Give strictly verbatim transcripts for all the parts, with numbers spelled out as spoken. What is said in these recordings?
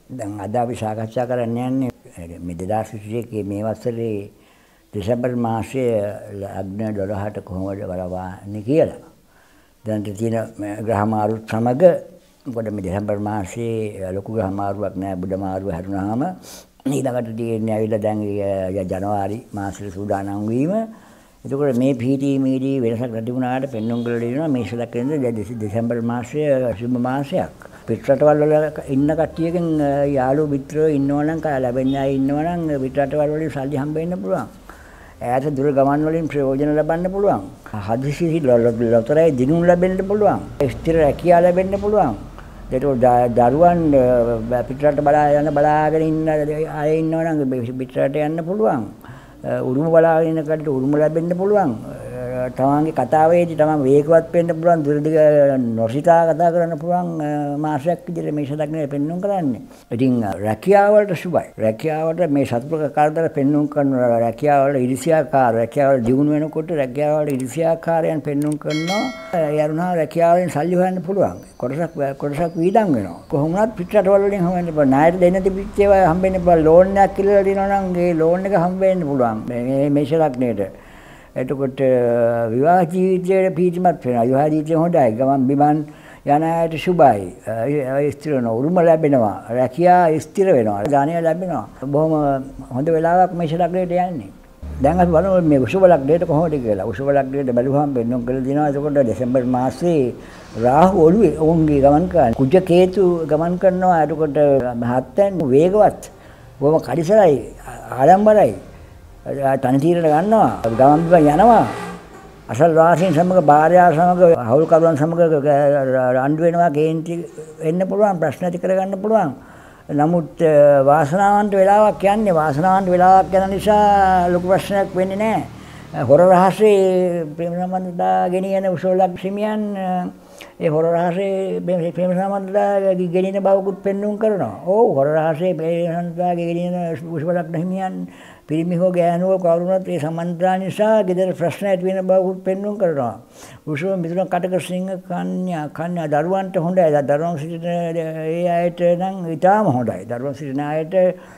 දැන් අද අපි සාකච්ඡා කරන්න යන්නේ මේ දෙදාස් විසි එකේ මේ වසරේ දෙසැම්බර් මාසයේ ලග්න දොළහට කොහොමද බලපාන්නේ කියලා. දැන් තියෙන ග්‍රහ මාරුත් සමග මොකද මේ දෙසැම්බර් මාසයේ ලොකු ග්‍රහ මාරුවක් නෑ බුධ මාරුව හැරුණාම ඊළඟට තියෙන්නේ ඇවිල්ලා දැන් ජනවාරි මාසෙට සූදානම් වීම. එතකොට මේ පීටි මීඩි වෙනසක් නැති වුණාට පෙන්වුම් කරලා දෙනවා මේෂ ලග්නෙට දෙසැම්බර් මාසය සුබ මාසයක්. පිටරටවල් වල ඉන්න කට්ටියකින් යාළුවෝ මිත්‍රයෝ ඉන්නවනම් කා ලැබෙන්න අය ඉන්නවනම් පිටරටවල් වලින් සල්ලි හම්බ වෙන්න පුළුවන්. ඈත දුර ගමන් වලින් ප්‍රයෝජන ලබන්න පුළුවන්. හදිසි ලොතරැයි දිනුම් ලැබෙන්න පුළුවන්. ස්ථිර රැකියාව ලැබෙන්න පුළුවන්. ඒකට දරුවන් පිටරට බලා යන බලාගෙන ඉන්න අය ඉන්නවනම් පිටරට යන්න පුළුවන්. උරුම බලාගෙන ඉන්න කටට උරුම ලැබෙන්න පුළුවන්. තමන්ගේ කතාවේදී තමන් වේගවත් වෙන්න පුළුවන් දුරදිග නොසිතා කතා කරන්න පුළුවන් මාසයක් විදිහට මේෂ ලග්නේ පෙන්වුම් කරන්නේ. ඉතින් රැකියාව වලට සුබයි. රැකියාවට මේ සතුටක කාර්යතර පෙන්වුම් කරන රැකියාව වල ඉරිසියාකාර රැකියාව වල දියුණු වෙනකොට රැකියාව වල ඉරිසියාකාරයන් පෙන්වුම් කරනවා. ඒ අරුණා රැකියාව වලින් සල්ලි හොයන්න පුළුවන්. කොටසක් කොටසක් වීදම් වෙනවා. කොහොමවත් පිටරටවල වලින් හොයන්න පුළුවන්. ණයට දෙන්න තිබිච්ච ඒවා හම්බෙන්න පුළුවන්. ලෝන් එකක් කියලා දෙනවා නම් ඒ ලෝන් එක හම්බ වෙන්න පුළුවන්. මේ මේෂ ලග්නේට එතකොට විවාහ ජීවිතයේ පීතිමත් වෙනවා. විවාහ ජීවිතය හොඳයි. ගමන් බිමන් යන අයට සුබයි. ස්ථිර වෙනවා. උරුම ලැබෙනවා. රැකියාව ස්ථිර වෙනවා. ධානය ලැබෙනවා. බොහොම හොඳ වෙලාවක් මේෂ ලග්නයට යන්නේ. දැන් අපි බලමු මේ වෘෂභ ලග්නයට කොහොමද කියලා. වෘෂභ ලග්නයට බැලුවහම වෙනම කියලා දිනවා. එතකොට දෙසැම්බර් මාසයේ රාහු ඔළුවේ ඔවුන්ගේ ගමන් කරන කුජ කේතු ගමන් කරනවා. එතකොට මහත්තයන් වේගවත්. බොහොම කඩිසරයි. ආඩම්බරයි. තනතිරට ගන්නවා ගමන් බිම යනවා අසල් වාසීන් සමග භාර්යාව සමග හවුල්කරුවන් සමග රණ්ඩු වෙනවා කේන්ති වෙන්න පුළුවන් ප්‍රශ්න ඇති කරගන්න පුළුවන්. නමුත් වාසනාවන්ත වෙලාවක් යන්නේ වාසනාවන්ත වෙලාවක් යන නිසා ලොකු ප්‍රශ්නයක් වෙන්නේ නැහැ. හොර රහසේ ප්‍රේම සම්බන්ධතා ගෙනියන උසෝලක් හිමියන් ඒ හොර රහසේ ප්‍රේම සම්බන්ධතා ගෙනියන බවකුත් පෙන්වුම් කරනවා. ඔව් හොර රහසේ ප්‍රේම සම්බන්ධතා ගෙනියන උසෝලක් හිමියන් පිරිමි හෝ ගෑනුව කවුරුනත් ඒ සම්බන්ධතා නිසා ගෙදර ප්‍රශ්න ඇති වෙන බවකුත් පෙන්වුම් කරනවා. වෘෂභ මිථුන කටක සිංහ කන්‍යා කන්‍යා දරුවන්ට හොඳයි. දරුවන් සිටින ඒ අයට නම් ඉතාම හොඳයි. දරුවන් සිටින අයට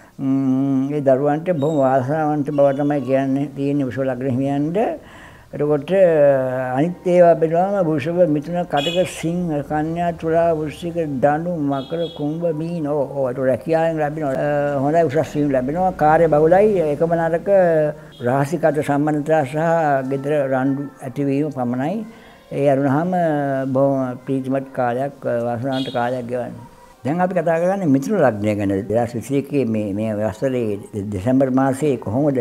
ඒ දරුවන්ට බොහොම වාසනාවන්ත බව තමයි කියන්නේ තියෙන්නේ වෘෂභ ලග්න හිමියන්ට. එතකොට අනිත් ඒවා බෙලුවම වෘෂභ මිථුන කටක සිංහ කන්‍යා තුලා වෘශ්චික ධනු මකර කුම්භ මීන ඕ ඒතර රැකියාවෙන් ලැබෙනවා හොඳයි උසස් වීම ලැබෙනවා කාර්ය බහුලයි එකම නරක රාශිගත සම්බන්ධතා සහ ගෙදර රණ්ඩු ඇතිවීම පමණයි. ඒ අරුණාම බොහොම ප්‍රීතිමත් කාලයක් වාසනාවන්ත කාලයක් ගෙවන්නේ. දැන් අපි කතා කරන්නේ මිථුන ලග්නය ගැන. දෙදාස් විසි එකේ මේ මේ වසරේ දෙසැම්බර් මාසයේ කොහොමද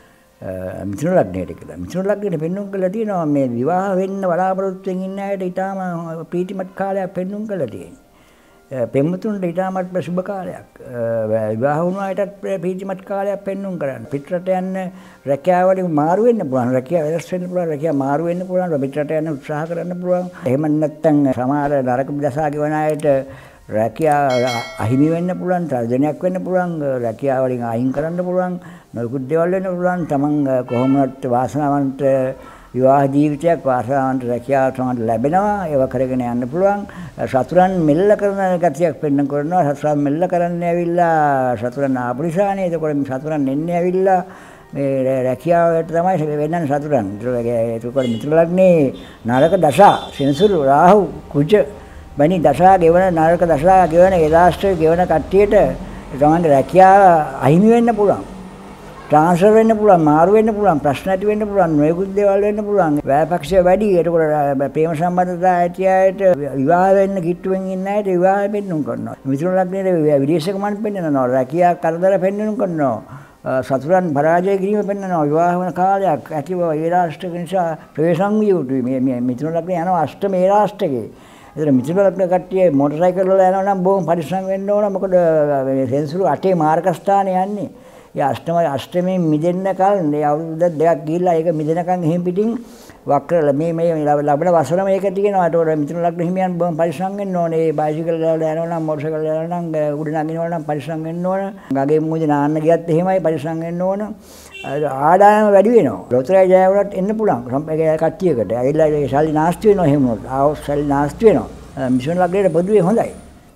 මිථුන ලග්නයට කියලා. මිථුන ලග්නයට පෙන්වුම් කරලා තියෙනවා මේ විවාහ වෙන්න බලාපොරොත්තු වෙමින් ඉන්න අයට ඊටාම ප්‍රීතිමත් කාලයක් පෙන්වුම් කරලා තියෙනවා. පෙම්වතුන්ට ඊටාමත් සුබ කාලයක්. විවාහ වුණු අයටත් ප්‍රීතිමත් කාලයක් පෙන්වුම් කරන්න. පිටරට යන්න රැකියාව වලින් මාරු වෙන්න පුළුවන්. රැකියාව වෙනස් වෙන්න පුළුවන්. රැකියාව මාරු වෙන්න පුළුවන්. පිටරට යන්න උත්සාහ කරන්න පුළුවන්. එහෙම නැත්නම් සමහර නරක දශා ගෙවන අයට රැකියාව අහිමි වෙන්න පුළුවන්. තර්ජනයක් වෙන්න පුළුවන්. රැකියාව වලින් අයින් කරන්න පුළුවන්. නොයෙකුත් දේවල් වෙන්න පුළුවන්. තමන් කොහොමවත් වාසනාවන්ත විවාහ ජීවිතයක් වාසනාවන්ත රැකියාව තමයි ලැබෙනවා. ඒව කරගෙන යන්න පුළුවන්. සතුරන් මෙල්ල කරන ගතියක් පෙන්වන්න කරනවා. සතුරන් මෙල්ල කරන්නේ ඇවිල්ලා සතුරන් ආපු නිසානේ. ඒකෝර සතුරන් එන්නේ ඇවිල්ලා මේ රැකියාවට තමයි වෙන්නන්නේ සතුරන්. ඒකෝර මිථුන ලග්නේ නරක දශා සෙනසුරු රාහු කුජ බැනි දශා ගෙවන නරක දශා ගෙවන ඒ රාෂ්ට්‍රය ගෙවන කට්ටියට තමන්ගේ රැකියාව අහිමි වෙන්න පුළුවන්. ට්‍රාන්ස්ෆර් වෙන්න පුළුවන්, මාරු වෙන්න පුළුවන්, ප්‍රශ්න ඇති වෙන්න පුළුවන්, නොයෙකුත් දේවල් වෙන්න පුළුවන්. වැයපක්ෂය වැඩි. ඒකෝර ප්‍රේම සම්බන්ධතා ඇති අයට විවාහ වෙන්න කිට්ටුවෙන් ඉන්න අයට විවාහ පෙන්වුම් කරනවා. මිථුන ලග්නයේ විදේශ ගමන් පෙන්වනවා. රැකියා කරදර පෙන්වුම් කරනවා. සතුරන් පරාජය කිරීම පෙන්වනවා. විවාහ වෙන කාලයක් ඇතිව ඒ රාෂ්ට්‍රක නිසා ප්‍රවේශම් විය යුතුයි. මේ මිථුන ලග්නේ යනවා අෂ්ටම ඒ රාෂ්ට්‍රකේ. ඒතර මිථුන ලග්න කට්ටිය මොටර් සයිකල් වල යනවා නම් බොහොම පරිස්සම් වෙන්න ඕන. මොකද මේ සෙන්සුරු අටේ මාර්ග ස්ථානේ යන්නේ. ඒ අෂ්ටම අෂ්ටමයෙන් මිදෙන්න කල මේ අවුරුදු දෙකක් ගිහිල්ලා ඒක මිදෙනකන් එහෙම් පිටින් වක්‍රල මේ මේ ලබන වසර මේක තියෙනවා. ඒතකොට මිථුන ලග්න හිමියන් බොහොම පරිස්සම් වෙන්න ඕනේ. ඒ බයිසිකල් වල යනවා නම් මොටර් සයිකල් වල යනවා නම් උඩ නගිනවා නම් පරිස්සම් වෙන්න ඕන. ගගේ මුහුද නාන්න ගියත් එහෙමයි පරිස්සම් වෙන්න ඕන. ආදායම වැඩි වෙනවා. ලොතරැයි ජය වලට එන්න පුළුවන්. සම්පේක කට්ටියකට. ඇවිල්ලා ඒ සල්ලි නාස්ති වෙනවා එහෙම වුණොත්. ආව සල්ලි නාස්ති වෙනවා. මිථුන ලග්නයේ පොදුවේ හොඳයි.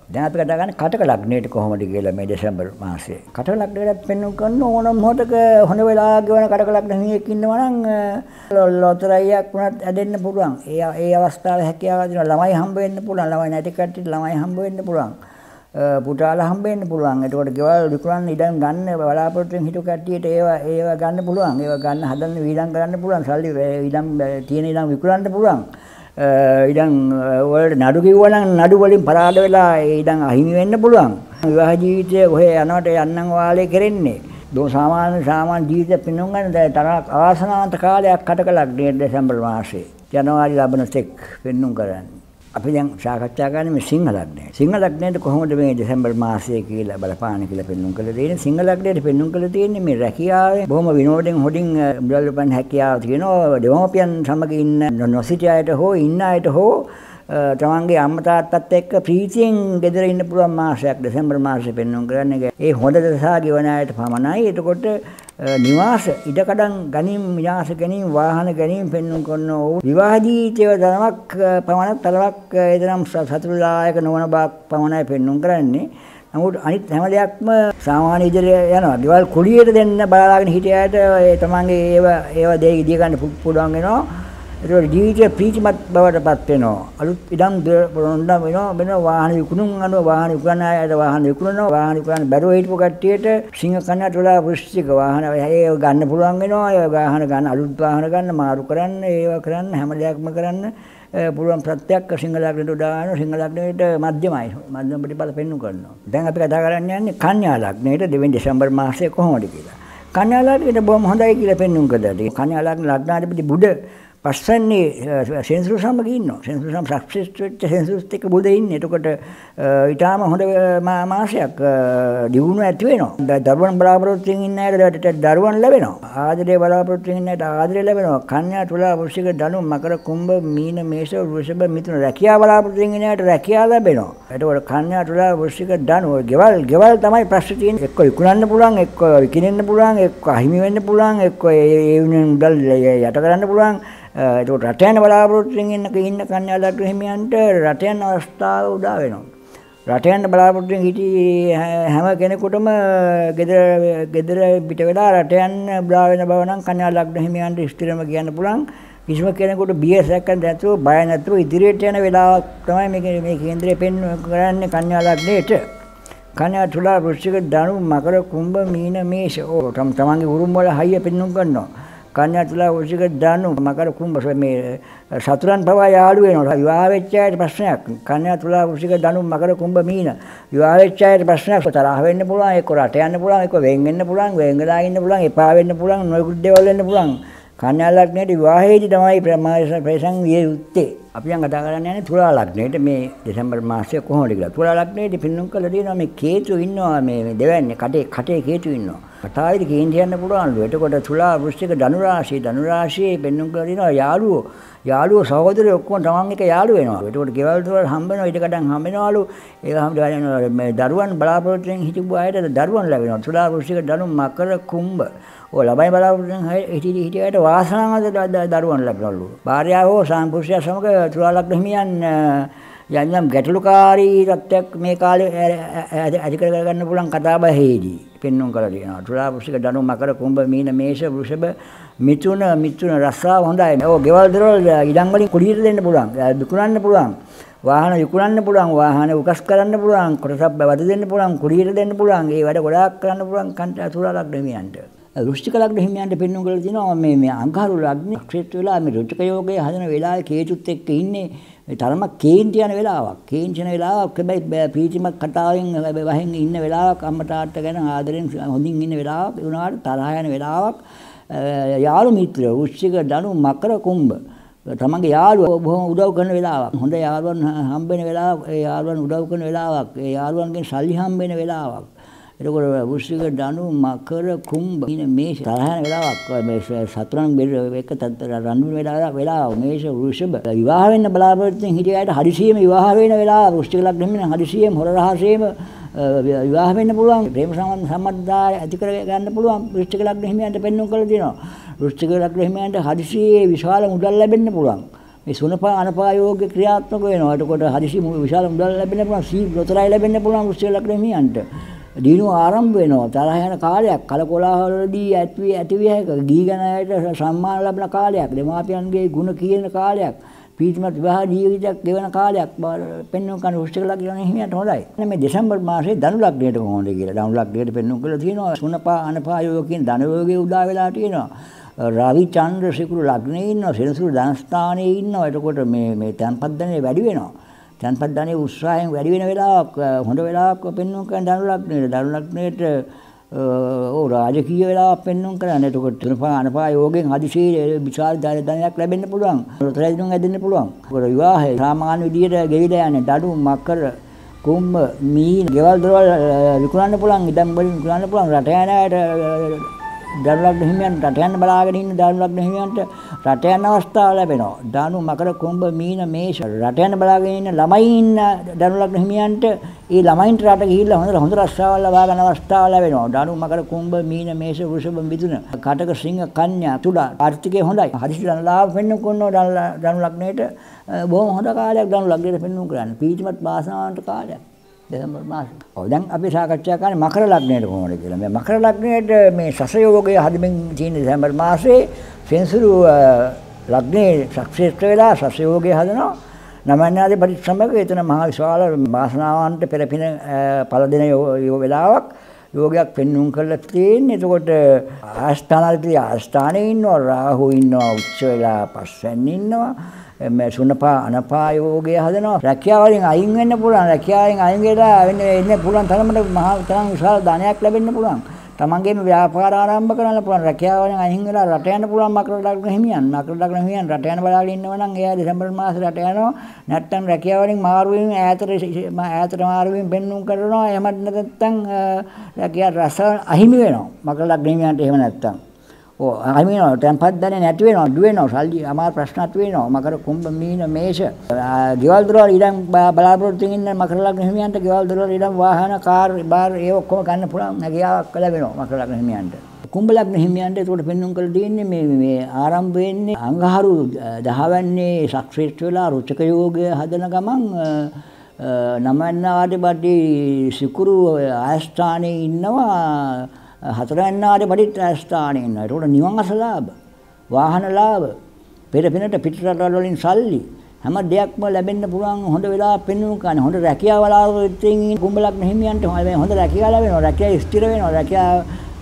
දැන් අපි කතා කරන්නේ කටක ලග්නයට කොහොමද කියලා මේ දෙසැම්බර් මාසයේ. කටක ලග්නයට පෙන්වන්න කරන ඕනම මොහොතක හොඳ වෙලාවක වෙන කටක ලග්න හිමියෙක් ඉන්නවා නම් ලොතරැයියක් වුණත් ඇදෙන්න පුළුවන්. ඒ ඒ අවස්ථාවේ හැකියාව දිනවා ළමයි හම්බ වෙන්න පුළුවන්. ළමයි නැති කට්ටියට ළමයි හම්බ වෙන්න පුළුවන්. පුතාලා හම්බ වෙන්න පුළුවන්. එතකොට ගෙවල් විකුණන්න ඉඩම් ගන්න බලාපොරොත්තුෙන් හිටු කට්ටියට ඒවා ඒවා ගන්න පුළුවන්. ඒවා ගන්න හදන්න වීදම් කරන්න පුළුවන්. සල්ලි ඉඩම් තියෙන ඉඩම් විකුණන්න පුළුවන්. ඉඩම් වලට නඩු කිව්වනම් නඩු වලින් පරාද වෙලා ඉඩම් අහිමි වෙන්න පුළුවන්. විවාහ ජීවිතය ඔහේ යනකොට යන්නම් වාලේ කරන්නේ. දෝ සාමාන්‍ය සාමාන්‍ය ජීවිතය පින්නුම් ගන්න තරක් ආසනාන්ත කාලයක් කටක ලග්නේ දෙසැම්බර් මාසයේ. ජනවාරි ලබන තෙක් පින්නුම් කරන්නේ. අපි දැන් සාකච්ඡා කරන්නේ මේ සිංහ ලග්නය. සිංහ ලග්නයට කොහොමද මේ දෙසැම්බර් මාසයේ කියලා බලපාන කියලා පෙන්වන්න කළ දෙන්නේ. සිංහ ලග්නයට පෙන්වන්න කළ තියෙන්නේ මේ රැකියාවේ බොහොම විනෝදයෙන් හොඩින් මුදල් උපන් හැකියාව තියෙනවා. දෙමෝපියන් සමග ඉන්න නොසිටිය අයට හෝ ඉන්න අයට හෝ තමන්ගේ අම්මා තාත්තත් එක්ක ප්‍රීතියෙන් ගෙදර ඉන්න පුළුවන් මාසයක් දෙසැම්බර් මාසයේ පෙන්වන්න කරන්නේ. ඒ හොඳ දසා ගෙවන අයට පමණයි. එතකොට නිවාස ඉඩකඩම් ගැනීම විනාශ ගැනීම වාහන ගැනීම පෙන්වන්න කරන ඕ විවාහ ජීවිතය තරමක් පමණක් තරමක් එතරම් සතුටුදායක නොවන බවක් පමණයි පෙන්වන්න කරන්නේ. නමුත් අනිත් හැම දෙයක්ම සාමාන්‍ය ඉදිරිය යනවා. ගෙවල් කුලියට දෙන්න බලාගෙන හිටියාට ඒ තමන්ගේ ඒව ඒව දෙය ඉදිය ගන්න පුළුවන් වෙනවා. ඒක ජීවිතේ ප්‍රීතිමත් බවට පත් වෙනවා. අලුත් ඉඩම් පොරොන්දම් වෙනවා. වෙන වාහන විකුණුම් අනුව වාහන විකුණන අයට වාහන විකුණනවා. වාහන විකුණන බැරුව හිටපු කට්ටියට සිංහ කන්නට වඩා වෘශ්චික වාහන ඒ ගන්න පුළුවන් වෙනවා. ඒ වාහන ගන්න අලුත් වාහන ගන්න මාරු කරන්න ඒවා කරන්න හැම දෙයක්ම කරන්න පුළුවන් ප්‍රත්‍යක් සිංහ ලග්නයට උදාන සිංහ ලග්නයට මධ්‍යමයි. මධ්‍යම ප්‍රතිපල පෙන්වු කරනවා. දැන් අපි කතා කරන්න යන්නේ කන්‍යා ලග්නයට දෙවෙනි දෙසැම්බර් මාසයේ කොහොමද කියලා. කන්‍යා ලග්නයට බොහොම හොඳයි කියලා පෙන්වු කළා. කන්‍යා ලග්න ලග්නාධිපති බුධ පස්සන්නේ සෙන්සුරු සමග ඉන්නවා. සෙන්සුරු සම සක්සස් වෙච්ච සෙන්සුරුත් එක්ක බුද ඉන්නේ. එතකොට ඊටාම හොඳ මාසයක් දියුණුව ඇති වෙනවා. දරුවන් බලාපොරොත්තුෙන් ඉන්න අයට දරුවන් ලැබෙනවා. ආදරේ බලාපොරොත්තුෙන් ඉන්න අයට ආදරේ ලැබෙනවා. කන්‍යා තුලා වෘශ්චික ධනු මකර කුම්භ මීන මේෂ වෘෂභ මිථුන රැකියාව බලාපොරොත්තුෙන් ඉන්න අයට රැකියාව ලැබෙනවා. එතකොට කන්‍යා තුලා වෘශ්චික ධනු ගෙවල් ගෙවල් තමයි ප්‍රශ්න තියෙන්නේ. එක්ක විකුණන්න පුළුවන්, එක්ක විකිනෙන්න පුළුවන්, එක්ක අහිමි වෙන්න පුළුවන්, එක්ක ඒ වෙනුවෙන් මුදල් යට කරන්න පුළුවන්. ඒකට රට යන බලාපොරොත්තුෙන් ඉන්න ඉන්න කන්‍යා ලග්න හිමියන්ට රට යන අවස්ථාව උදා වෙනවා. රට යන බලාපොරොත්තුෙන් හිටි හැම කෙනෙකුටම ගෙදර ගෙදර පිට වෙලා රට යන්න උදා වෙන බව නම් කන්‍යා ලග්න හිමියන්ට ස්ථිරම කියන්න පුළුවන්. කිසිම කෙනෙකුට බියසක් නැතුව බය නැතුව ඉදිරියට යන වෙලාවක් තමයි මේ මේ කේන්දරය පෙන්වන්න කරන්නේ කන්‍යා ලග්නයට. කන්‍යා තුලා වෘශ්චික ධනු මකර කුම්භ මීන මේෂ ඕ තම තමන්ගේ උරුම වල හයිය පෙන්වන්න කරනවා. කන්‍යා තුලා වෘශ්චික ධනු මකර කුම්භ මේ සතුරන් පවා යාළු වෙනවා. විවාහ වෙච්ච අයට ප්‍රශ්නයක්. කන්‍යා තුලා වෘශ්චික ධනු මකර කුම්භ මීන විවාහ වෙච්ච අයට ප්‍රශ්නයක්. තරහ වෙන්න පුළුවන්, එක්ක රට යන්න පුළුවන්, එක්ක වෙන් වෙන්න පුළුවන්, වෙන් වෙලා ඉන්න පුළුවන්, එපා වෙන්න පුළුවන්, නොයෙකුත් දේවල් වෙන්න පුළුවන්. කන්‍යා ලග්නයේ විවාහයේදී තමයි ප්‍රමාණ විය යුත්තේ. අපි දැන් කතා කරන්න යන්නේ තුලා ලග්නයේට මේ දෙසැම්බර් මාසයේ කොහොමද කියලා. තුලා ලග්නයේදී පින්නුම් කළා දෙනවා මේ කේතු ඉන්නවා මේ දෙවන්නේ කටේ කටේ කේතු ඉන්නවා. කටාවිලි කේන්ද්‍රය යන්න පුළුවන්ලු. එතකොට තුලා වෘශ්චික ධනු රාශිය ධනු රාශියේ පින්නුම් කළා දෙනවා යාළුවෝ යාළුවෝ සහෝදරයෝ ඔක්කොම තමන් එක යාළු වෙනවා. එතකොට ගෙවල් දොර හම්බ වෙනවා, ඉඩකඩම් හම්බ වෙනවලු. ඒ හම්බ වෙනවා මේ දරුවන් බලාපොරොත්තුෙන් හිටපු අයට දරුවන් ලැබෙනවා. තුලා වෘශ්චික ධනු මකර කුම්භ ඔය ළමයි බලාපොරොත්තුෙන් හිටි හිටියට වාසනාවන්ත දරුවන් ලැබෙනවලු. භාර්යාව හෝ සාම්පුරුෂයා සමග තුලා ලග්න හිමියන් යම් ගැටලුකාරී තත්ත්වයක් මේ කාලේ ඇති කර ගන්න පුළුවන් කතාබහේදී පෙන්වන්න කරලා තියෙනවා. තුලා වෘශ්චික ධනු මකර කුම්භ මීන මේෂ වෘෂභ මිථුන මිථුන රස්සාව හොඳයි. ඔව් ගෙවල් දොරවල් ඉඩම් වලින් කුලියට දෙන්න පුළුවන්. විකුණන්න පුළුවන්. වාහන විකුණන්න පුළුවන්. වාහන උකස් කරන්න පුළුවන්. කොටසක් වද දෙන්න පුළුවන්. කුලියට දෙන්න පුළුවන්. ඒ වැඩ ගොඩාක් කරන්න පුළුවන් කන්ට තුලා ලග්න හිමියන්ට. වෘශ්චික ලග්න හිමියන්ට පෙන්වන්න කරලා තියෙනවා මේ මේ අංගහරු ලග්න ක්ෂේත්‍ර වෙලා මේ රුචික යෝගයේ හදන වෙලාවේ කේතුත් එක්ක ඉන්නේ තරම කේන්ති යන වෙලාවක්. කේන්ති යන වෙලාවක් හැබැයි ප්‍රීතිමත් කතාවෙන් වහින් ඉන්න වෙලාවක් අම්මා තාත්තා ගැන ආදරෙන් හොඳින් ඉන්න වෙලාවක්. ඒ වුණාට තරහ යන වෙලාවක්. යාළු මිත්‍ර වෘශ්චික ධනු මකර කුම්භ තමන්ගේ යාළුවෝ බොහොම උදව් කරන වෙලාවක්. හොඳ යාළුවන් හම්බ වෙන වෙලාවක්. ඒ යාළුවන් උදව් කරන වෙලාවක්. ඒ යාළුවන්ගෙන් සල්ලි හම්බ වෙන වෙලාවක්. එතකොට වෘශ්චික ධනු මකර කුම්භ ඉන මේෂ තරහන වෙලාවක් මේ සතුරන් එක රණ්ඩු වෙලාවක් වෙලාව මේෂ වෘෂභ විවාහ වෙන්න බලාපොරොත්තුෙන් හිටියට හදිසියෙම විවාහ වෙන වෙලාව වෘශ්චික ලග්න හිමියන් හදිසියෙම හොර රහසෙම විවාහ වෙන්න පුළුවන්. ප්‍රේම සම්බන්ධතාවය ඇති කර ගන්න පුළුවන්. වෘශ්චික ලග්න හිමියන්ට පෙන්වන්න කළ දෙනවා. වෘශ්චික ලග්න හිමියන්ට හදිසියේ විශාල මුදල් ලැබෙන්න පුළුවන්. මේ සුනපා අනපා යෝග්‍ය ක්‍රියාත්මක වෙනවා. එතකොට හදිසි විශාල මුදල් ලැබෙන්න පුළුවන්, සී ලොතරැයි ලැබෙන්න පුළුවන් වෘශ්චික ලග්න හිමියන්ට. දිනුව ආරම්භ වෙනවා. තරහ යන කාලයක්, කලකොලාහලදී ඇති ඇතිවිය හැක. ගී ගණයට සම්මාන ලැබෙන කාලයක්, දෙමාපියන්ගේ ගුණ කියන කාලයක්, පීතිමත් විවාහ ජීවිතයක් ගෙවන කාලයක් පෙන්වන කන වෘශ්චික ලග්න හිමියන්ට හොඳයි. මේ දෙසැම්බර් මාසයේ ධනු ලග්නයට කොහොමද කියලා. ධනු ලග්නයට පෙන්වන කියලා තියෙනවා. සුනපා අනපා යෝග කියන ධන යෝගයේ උදා වෙලා තියෙනවා. රවි චන්ද්‍ර සිකුරු ලග්නයේ ඉන්නවා, සෙනසුරු ධන ස්ථානයේ ඉන්නවා. එතකොට මේ මේ තන්පත් ධනෙ වැඩි වෙනවා. තන්පත් ධනෙ උත්සාහයෙන් වැඩි වෙන වෙලාවක්, හොඳ වෙලාවක් පෙන්වන කරන ධනු ලග්නයේ ධනු ලග්නයේට ඕ රාජකීය වෙලාවක් පෙන්වන කරන්නේ. එතකොට සුනපා අනපා යෝගයෙන් හදිසියේ විශාල ධනයක් ලැබෙන්න පුළුවන්. රොතරැයි දුන් ඇදෙන්න පුළුවන්. ඒකට විවාහය සාමාන්‍ය විදියට ගෙවිලා යන්නේ දඩු මකර කුම්භ මීන ගෙවල් දොරවල් විකුණන්න පුළුවන්, ඉදන් වලින් විකුණන්න පුළුවන්. රට යන අයට ධනු ලග්න හිමියන් රට යන බලාගෙන ඉන්න ධනු ලග්න හිමියන්ට රට යන අවස්ථාව ලැබෙනවා. ධනු මකර කුම්භ මීන මේෂ රට යන බලාගෙන ඉන්න ළමයි ඉන්න ධනු ලග්න හිමියන්ට ඒ ළමයින්ට රට ගිහිල්ලා හොඳ හොඳ රස්සාවල් ලබා ගන්න අවස්ථාව ලැබෙනවා. ධනු මකර කුම්භ මීන මේෂ වෘෂභ මිථුන කටක සිංහ කන්‍යා තුලා ආර්ථිකය හොඳයි. හදිසි ධන ලාභ පෙන්වන්න කොන්නෝ ධනු ලග්නයට බොහොම හොඳ කාලයක් ධනු ලග්නයට පෙන්වන්න කරන්නේ. පීතිමත් වාසනාවන්ත කාලයක්. දෙසැම්බර් මාසෙ. ඔව් දැන් අපි සාකච්ඡා කරන්නේ මකර ලග්නයට කොහොමද කියලා. මේ මකර ලග්නයට මේ සසයෝගය හදමින් තියෙන දෙසැම්බර් මාසයේ සෙන්සුරු ලග්නේ ශක්ෂේත්‍ර වෙලා සසයෝගය හදනවා. නමන්නාදී පරිසම්බක එතන මහා විශාල වාසනාවන්ත පෙරපින පළ දෙන වෙලාවක් යෝගයක් පෙන්වුම් කරලා තියෙන්නේ. එතකොට ආස්ථානාධිපති ආස්ථානයේ ඉන්නවා, රාහු ඉන්නවා, උච්ච වෙලා පස්වෙන් ඉන්නවා. මේ සුනපා අනපා යෝගය හදනවා. රැකියාවලින් අයින් වෙන්න පුළුවන්. රැකියාවෙන් අයින් වෙලා වෙන්න පුළුවන් තරමට මහා තරම් විශාල ධනයක් ලැබෙන්න පුළුවන්. තමන්ගේම ව්‍යාපාර ආරම්භ කරන්න පුළුවන්. රැකියාවලින් අයින් වෙලා රට යන්න පුළුවන් මකර ලග්න හිමියන්. මකර ලග්න හිමියන් රට යන බලාගෙන ඉන්නවා නම් එයා දෙසැම්බර් මාසේ රට යනවා. නැත්තම් රැකියාවලින් මාරු වෙන ඈතට ඈතට මාරු වෙන බෙන්නුම් කරනවා. එහෙම නැත්නම් රැකියාව රස අහිමි වෙනවා. මකර ලග්න හිමියන්ට එහෙම නැත්තම් ඔව් අහිමි වෙනවා. තැන්පත් ධනෙ නැති වෙනවා, අඩු වෙනවා, සල්ලි අමාරු ප්‍රශ්නත් වෙනවා. මකර කුම්භ මීන මේෂ ගෙවල් දොරවල් ඊළඟ බලාපොරොත්තු ඉන්න මකර ලග්න හිමියන්ට ගෙවල් දොරවල් ඊළඟ වාහන කාර් බාර් ඒ ඔක්කොම ගන්න පුළුවන් හැකියාවක් ලැබෙනවා මකර ලග්න හිමියන්ට. කුම්භ ලග්න හිමියන්ට ඒකට පෙන්වුම් කරලා තියෙන්නේ මේ මේ ආරම්භ වෙන්නේ අඟහරු දහ වෙන්නේ ශක්ෂේත්‍ර වෙලා රුචක යෝගය හදන ගමන් නමන්නාට බඩි සිකුරු ආස්ථානයේ ඉන්නවා. හතරවැන්නාට බඩිත් ආස්ථානයේ ඉන්නවා. ඒකට නිවන් අසලාභ, වාහන ලාභ, පෙර පිනට පිටරටවල වලින් සල්ලි හැම දෙයක්ම ලැබෙන්න පුළුවන් හොඳ වෙලාවක් පෙන්වුම් කරන. හොඳ රැකියාව වලාවලින් කුම්භ ලග්න හිමියන්ට හොඳ රැකියාව ලැබෙනවා. රැකියාව ස්ථිර වෙනවා. රැකියාව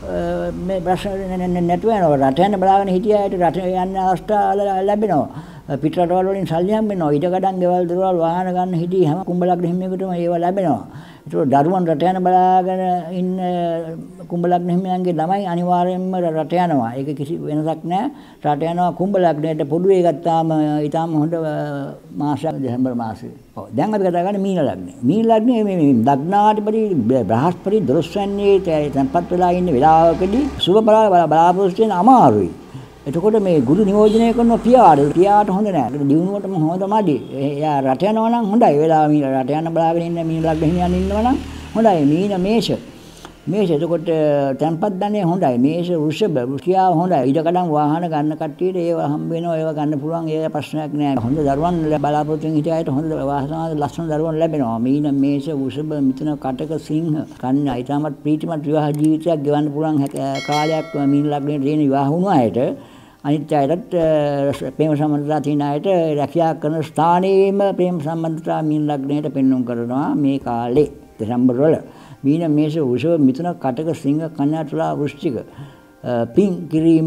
මේ ප්‍රශ්න නැතුව යනවා. රට යන බලාගෙන හිටියාට රට යන්න අවස්ථාව ලැබෙනවා. පිටරටවල වලින් සල්ලි හම්බෙනවා. ඊට ගඩන් ගෙවල් දොරවල් වාහන ගන්න හිටියේ හැම කුම්භ ලග්න හිමියෙකුටම ඒව ලැබෙනවා. ඒක දරුවන් රට යන බලාගෙන ඉන්න කුම්භ ලග්න හිමියන්ගේ ළමයි අනිවාර්යයෙන්ම රට යනවා. ඒක කිසි වෙනසක් නැහැ. රට යනවා කුම්භ ලග්නයට පොදුවේ ගත්තාම ඊටාම හොඳ මාසයක් දෙසැම්බර් මාසයේ. ඔව් දැන් අපි කතා කරන්නේ මීන ලග්නේ. මීන ලග්නේ මේ ලග්නාධිපති බ්‍රහස්පති දොළොස් වෙන්නේ තැන්පත් වෙලා ඉන්න වෙලාවකදී සුබ බලාපොරොත්තු වෙන අමාරුයි. එතකොට මේ ගුරු නියෝජනය කරන පියාට පියාට හොඳ නැහැ. දිනුවටම හොඳ මදි. එයා රට යනවා නම් හොඳයි. වෙලාව මීන රට යන බලාගෙන ඉන්න මීන ලග්න හිමියන් ඉන්නවා නම් හොඳයි. මීන මේෂ මේෂ එතකොට තැන්පත් ධනෙ හොඳයි. මේෂ වෘෂභ වෘෂියාව හොඳයි. ඊට කඩන් වාහන ගන්න කට්ටියට ඒව හම්බ වෙනවා. ඒව ගන්න පුළුවන්. ඒක ප්‍රශ්නයක් නෑ. හොඳ දරුවන් බලාපොරොත්තු වෙන හිටියාට හොඳ වාසනාව ලස්සන දරුවන් ලැබෙනවා. මීන මේෂ වෘෂභ මිථුන කටක සිංහ කන්‍යා ඊටමත් ප්‍රීතිමත් විවාහ ජීවිතයක් ගෙවන්න පුළුවන් කාලයක් මීන ලග්නයේ තියෙන විවාහ වුණු අයට අනිත් අයටත් ප්‍රේම සම්බන්ධතා තියෙන අයට රැකියාව කරන ස්ථානයේම ප්‍රේම සම්බන්ධතා මීන ලග්නයට පෙන්වුම් කරනවා මේ කාලේ දෙසැම්බර් වල. මීන මේෂ වෘෂභ මිථුන කටක සිංහ කන්‍යා තුලා වෘශ්චික පින් කිරීම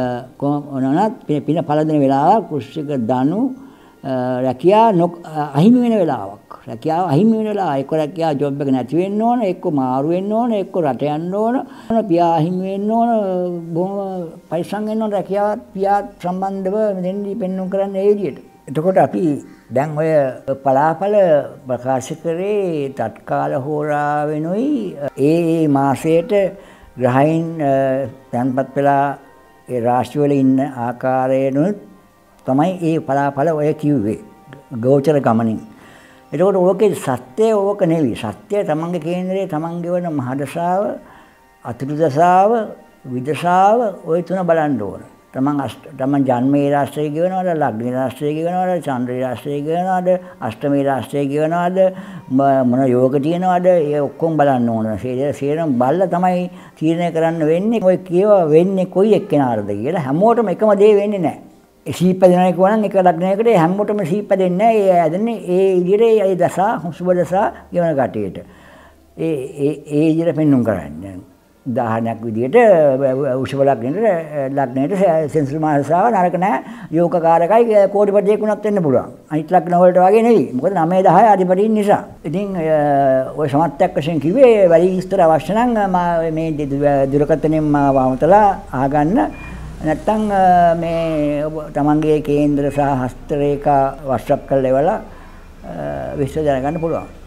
කොනනත් පින පළදෙන වෙලාවක් වෘශ්චික ධනු රැකියාව අහිමි වෙන වෙලාවක්. රැකියාව අහිමි වෙන වෙලාව එක්ක රැකියාව ජොබ් එක නැති වෙන්න ඕන, එක්ක මාරු වෙන්න ඕන, එක්ක රට යන්න ඕන, පියා අහිමි වෙන්න ඕන, බොහොම පරිස්සම් වෙන්න ඕන රැකියාවත් පියාත් සම්බන්ධව මෙතෙන්දී පෙන්වුම් කරන්න ඒ විදිහට. එතකොට අපි දැන් ඔය පලාපල ප්‍රකාශ කරේ තත්කාල හෝරා වෙනුයි ඒ ඒ මාසයට ග්‍රහයන් තැන්පත් වෙලා ඒ රාශි වල ඉන්න ආකාරයෙන්ුත් තමයි ඒ පලාපල ඔය කිව්වේ ගෝචර ගමනින්. එතකොට ඕකේ සත්‍යය ඕක නෙවෙයි. සත්‍යය තමන්ගේ කේන්දරේ තමන්ගේ වන මහදශාව, අතුරු දශාව, විදශාව ඔය තුන බලන්න ඕන. තමන් තමන් ජන්මේ රාශිය කියනවාද, ලග්නේ රාශිය කියනවාද, චන්ද්‍රේ රාශිය කියනවාද, අෂ්ටමේ රාශිය කියනවාද, මොන යෝග තියෙනවාද, ඒ ඔක්කොම බලන්න ඕන. සේරම බලලා තමයි තීරණය කරන්න වෙන්නේ. ඔය කියව වෙන්නේ කොයි එක්කෙනාටද කියලා. හැමෝටම එකම දේ වෙන්නේ නැහැ. සීපදෙනා කියනනම් එක ලග්නයකට හැමෝටම සීපදෙන්නේ නැහැ. ඒ ඇදන්නේ ඒ විදිහට ඒ දසා, සුබ දසා කියන කටියට. ඒ ඒ ඒ විදිහට පෙන්වුම් කරන්නේ. උදාහරණයක් විදිහට උෂ්ව ලග්නෙට ලග්නෙට සෙන්සර් මාසාව නරක නැහැ යෝගකාරකයි කෝටිපතියෙක් වුණත් වෙන්න පුළුවන්. අනිත් ලග්න වලට වගේ නෙවෙයි. මොකද නවය දහය අධිපතීන් නිසා. ඉතින් ඔය සමත්යක් වශයෙන් කිව්වේ වැඩි විස්තර අවශ්‍ය නම් මේ දුරකථනයෙන් මාව අමතලා අහගන්න. නැත්තම් මේ තමන්ගේ කේන්ද්‍ර සහ හස්ත රේඛා WhatsApp කරලා ඉවලා විස්තර දැනගන්න පුළුවන්.